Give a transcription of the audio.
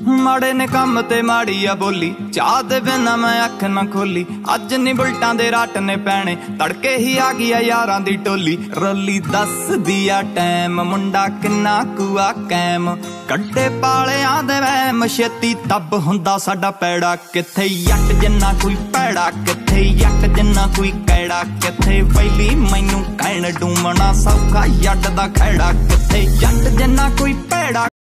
माड़े ने काम ते माड़ी आ बोली, चाह दे बिना मैं अख ना खोली। अज नी बुलटां दे राट ने पैने, तड़के ही आ गई यारां दी टोली। रली दस दिया टैम, मुंडा किन्ना कुआ कैम, कड्डे पालियां दे वैम, छेती तब हुंदा साडा पैड़ा। किथे यट जिन्ना कोई पैड़ा, किथे यट जिन्ना कोई कैड़ा, किथे वैली मैनू कहण डूमना सौखा यट दा खैड़ा। किथे यट जिन्ना कोई पैड़ा।